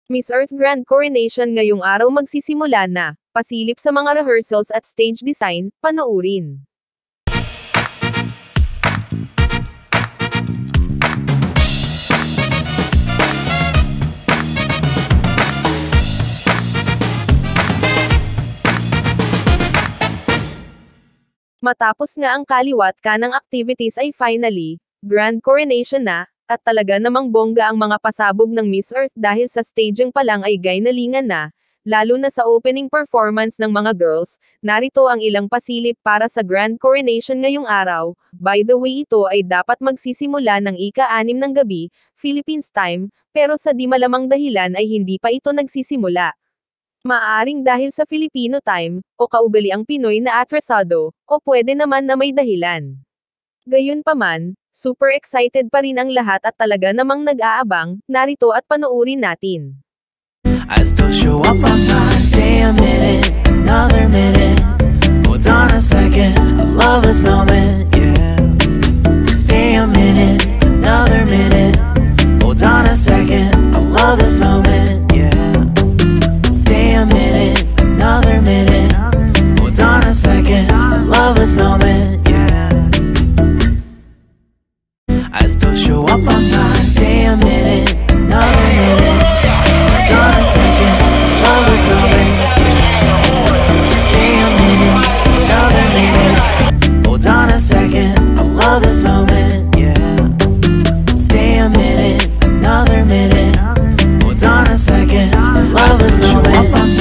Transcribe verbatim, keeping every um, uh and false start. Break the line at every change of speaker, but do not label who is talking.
Miss Earth Grand Coronation ngayong araw magsisimula na. Pasilip sa mga rehearsals at stage design, panoorin. Matapos nga ang kaliwat kanang activities ay finally, Grand Coronation na, at talaga namang bongga ang mga pasabog ng Miss Earth dahil sa staging pa lang ay gaynalingan na, lalo na sa opening performance ng mga girls. Narito ang ilang pasilip para sa Grand Coronation ngayong araw. By the way, ito ay dapat magsisimula ng ika-anim ng gabi, Philippines time, pero sa di malamang dahilan ay hindi pa ito nagsisimula. Maaring dahil sa Filipino time, o kaugaliang Pinoy na atrasado, o pwede naman na may dahilan. Gayunpaman, super excited pa rin ang lahat at talaga namang nag-aabang. Narito at panoorin natin.
I still show up on time, stay a minute, another minute, hold on a second, I love this moment, yeah. Stay a minute, another minute, hold on a second, I love this moment, yeah. Stay a minute, another minute, hold on a second, I love this moment, yeah. I still show up on time, stay a minute, another minute, hold on a second, love this moment, stay a minute, another minute, hold on a second, I love this moment, yeah. Stay a minute, another minute, hold on a second, love this moment.